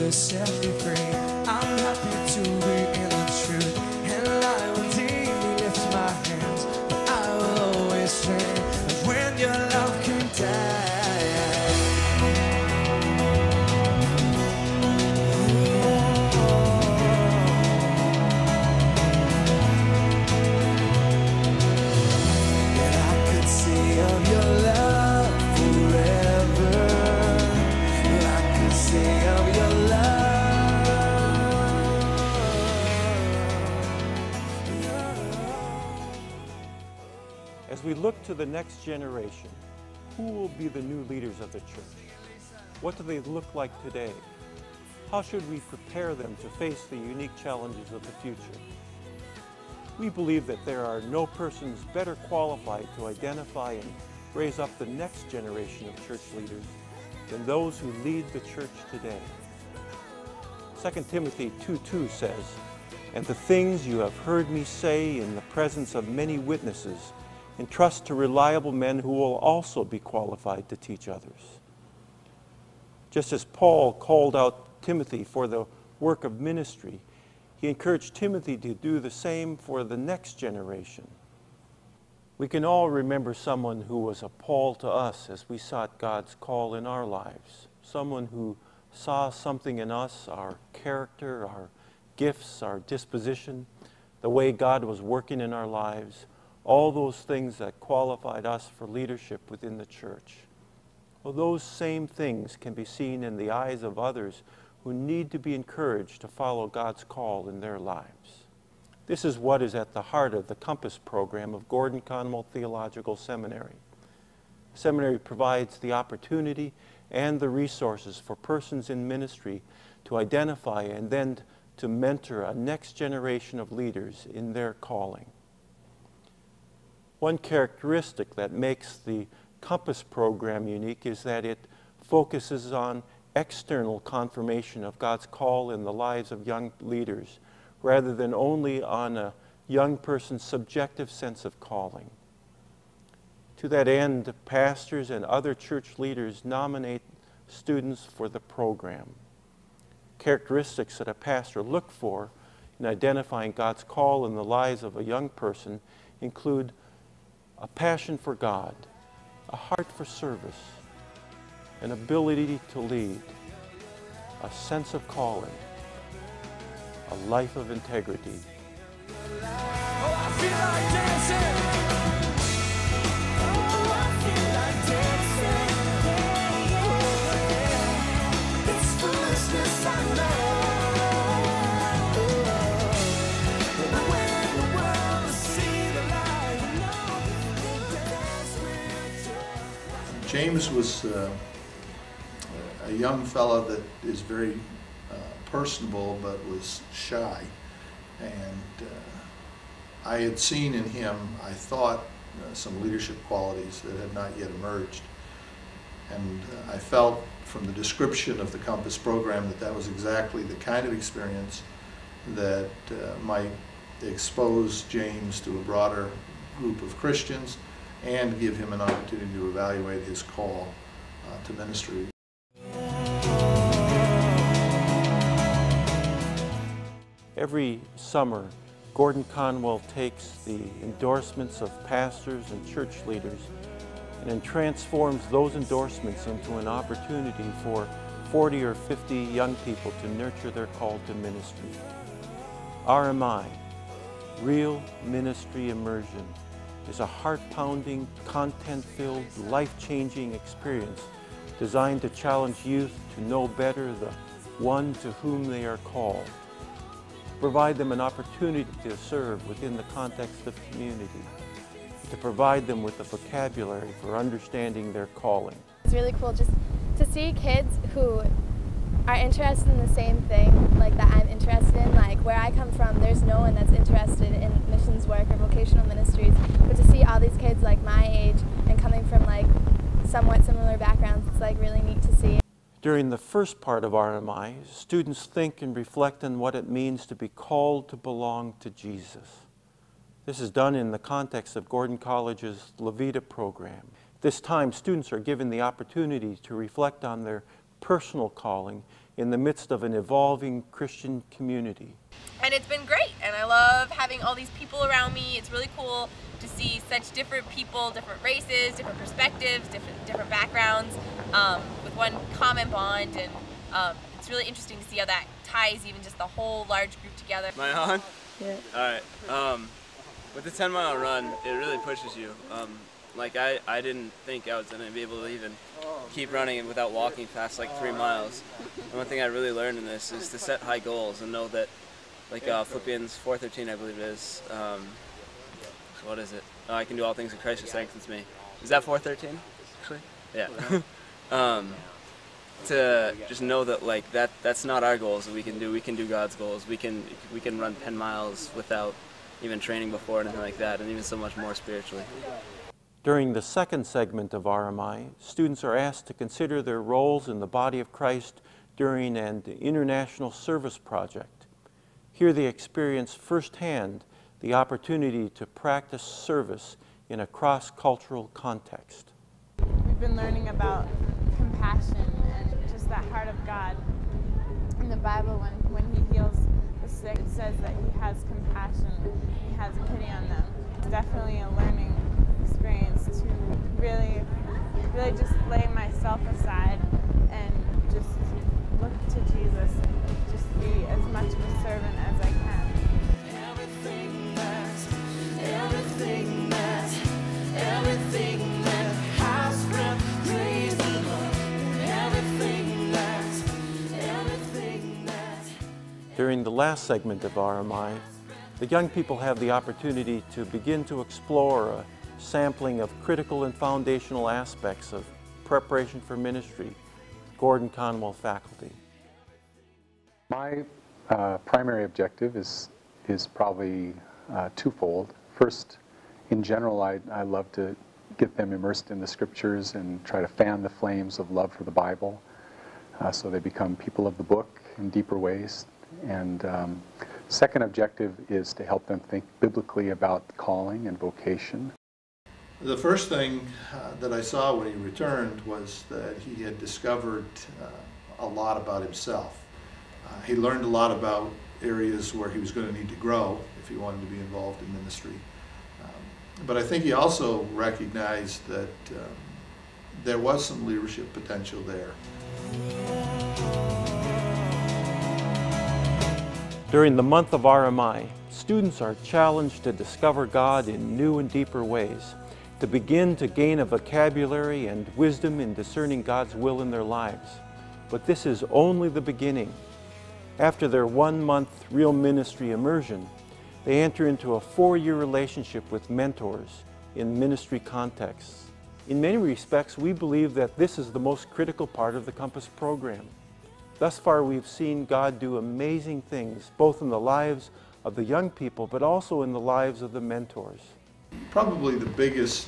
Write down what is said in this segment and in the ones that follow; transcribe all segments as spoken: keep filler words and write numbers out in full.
Jesus set me free. I'm happy to be in the truth, and I will daily lift my hands, but I will always sing when your love came down. As we look to the next generation, who will be the new leaders of the church? What do they look like today? How should we prepare them to face the unique challenges of the future? We believe that there are no persons better qualified to identify and raise up the next generation of church leaders than those who lead the church today. Second Timothy two two says, "And the things you have heard me say in the presence of many witnesses, entrust to reliable men who will also be qualified to teach others." Just as Paul called out Timothy for the work of ministry, he encouraged Timothy to do the same for the next generation. We can all remember someone who was a Paul to us as we sought God's call in our lives, someone who saw something in us, our character, our gifts, our disposition, the way God was working in our lives, all those things that qualified us for leadership within the church. Well, those same things can be seen in the eyes of others who need to be encouraged to follow God's call in their lives. This is what is at the heart of the Compass program of Gordon-Conwell Theological Seminary. The seminary provides the opportunity and the resources for persons in ministry to identify and then to mentor a next generation of leaders in their calling. One characteristic that makes the Compass program unique is that it focuses on external confirmation of God's call in the lives of young leaders, rather than only on a young person's subjective sense of calling. To that end, pastors and other church leaders nominate students for the program. Characteristics that a pastor look for in identifying God's call in the lives of a young person include a passion for God, a heart for service, an ability to lead, a sense of calling, a life of integrity. Oh, I feel like dancing. Oh, I feel like dancing. It's foolishness, I know. When the world sees the light, I know they dance with joy. James was uh, a young fella that is very uh, personable but was shy, and uh, I had seen in him, I thought, uh, some leadership qualities that had not yet emerged, and uh, I felt from the description of the Compass program that that was exactly the kind of experience that uh, might expose James to a broader group of Christians and give him an opportunity to evaluate his call uh, to ministry. Every summer, Gordon-Conwell takes the endorsements of pastors and church leaders and then transforms those endorsements into an opportunity for forty or fifty young people to nurture their call to ministry. R M I, Real Ministry Immersion, is a heart-pounding, content-filled, life-changing experience designed to challenge youth to know better the one to whom they are called, provide them an opportunity to serve within the context of community, to provide them with the vocabulary for understanding their calling. It's really cool just to see kids who are interested in the same thing like that I'm interested in. Like where I come from, there's no one that's interested in missions work or vocational ministries, but to see all these kids like my age and coming from like somewhat similar backgrounds, it's like really neat to see. During the first part of R M I, students think and reflect on what it means to be called to belong to Jesus. This is done in the context of Gordon College's Levita program. This time, students are given the opportunity to reflect on their personal calling in the midst of an evolving Christian community. And it's been great, and I love having all these people around me. It's really cool to see such different people, different races, different perspectives, different different backgrounds, um, with one common bond, and um, it's really interesting to see how that ties even just the whole large group together. Am I on? Yeah. Alright, um, with the ten mile run, it really pushes you. Um, like I, I didn't think I was going to be able to even keep running without walking past like three miles. And one thing I really learned in this is to set high goals and know that, like uh, Philippians four thirteen, I believe it is. Um, what is it? Oh, I can do all things in Christ who strengthens me. Is that four thirteen? Actually, yeah. um, to just know that like that that's not our goals that we can do. We can do God's goals. We can we can run ten miles without even training before or anything like that, and even so much more spiritually. During the second segment of R M I, students are asked to consider their roles in the body of Christ during an international service project. Here they experience firsthand the opportunity to practice service in a cross-cultural context. We've been learning about compassion and just that heart of God. In the Bible, when, when He heals the sick, it says that He has compassion, He has pity on them. It's definitely a learning experience to really, really just lay myself aside and just look to Jesus and just be as much of a servant as I can. Everything that, everything that, everything that has breath, praise the Lord. Everything that, everything that. During the last segment of R M I, the young people have the opportunity to begin to explore a sampling of critical and foundational aspects of preparation for ministry with Gordon-Conwell faculty. My uh, primary objective is, is probably uh, twofold. First, in general, I, I love to get them immersed in the scriptures and try to fan the flames of love for the Bible uh, so they become people of the book in deeper ways. And um, second objective is to help them think biblically about calling and vocation. The first thing uh, that I saw when he returned was that he had discovered uh, a lot about himself. Uh, he learned a lot about areas where he was going to need to grow if he wanted to be involved in ministry. Um, but I think he also recognized that um, there was some leadership potential there. During the month of R M I, students are challenged to discover God in new and deeper ways, to begin to gain a vocabulary and wisdom in discerning God's will in their lives. But this is only the beginning. After their one-month real ministry immersion, they enter into a four-year relationship with mentors in ministry contexts. In many respects, we believe that this is the most critical part of the Compass program. Thus far, we've seen God do amazing things, both in the lives of the young people, but also in the lives of the mentors. Probably the biggest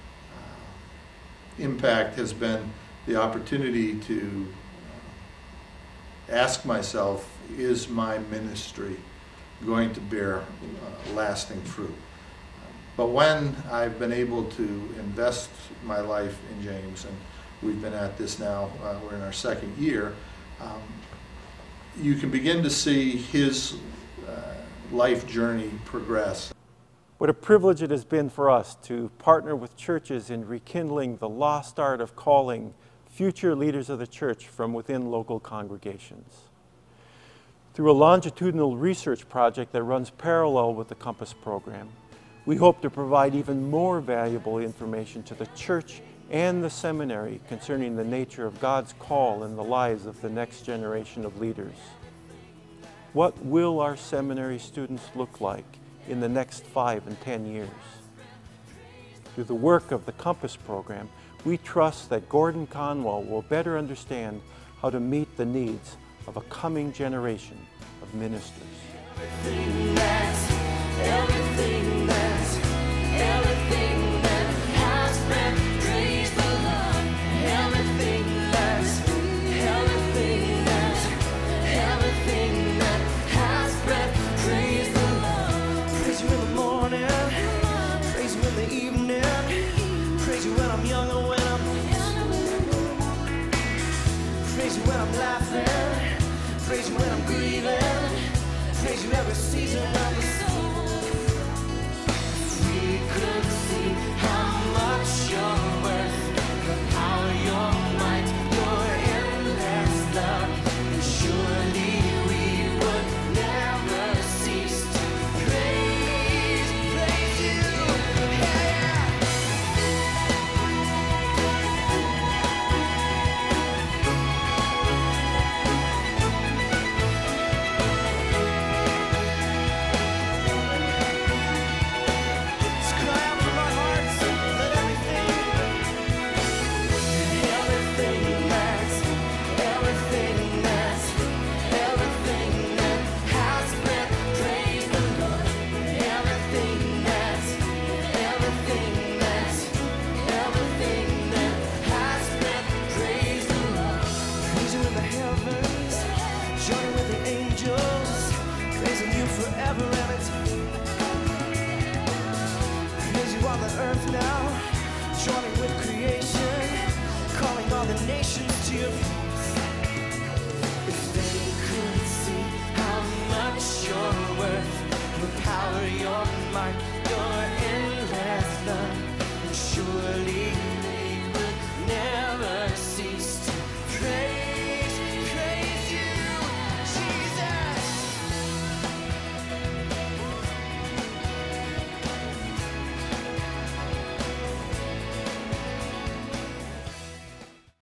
uh, impact has been the opportunity to uh, ask myself, is my ministry going to bear uh, lasting fruit? But when I've been able to invest my life in James, and we've been at this now, uh, we're in our second year, um, you can begin to see his uh, life journey progress. What a privilege it has been for us to partner with churches in rekindling the lost art of calling future leaders of the church from within local congregations. Through a longitudinal research project that runs parallel with the Compass program, we hope to provide even more valuable information to the church and the seminary concerning the nature of God's call in the lives of the next generation of leaders. What will our seminary students look like in the next five and ten years? Through the work of the Compass program, we trust that Gordon-Conwell will better understand how to meet the needs of a coming generation of ministers. Everything that's, everything that's, everything that has been, praise the Lord. Everything that's, everything that's, everything that has been, praise the Lord. Praise you in the morning, praise you in the evening, praise you when I'm young or when I'm old. Praise you praise you when I'm grieving, praise you every season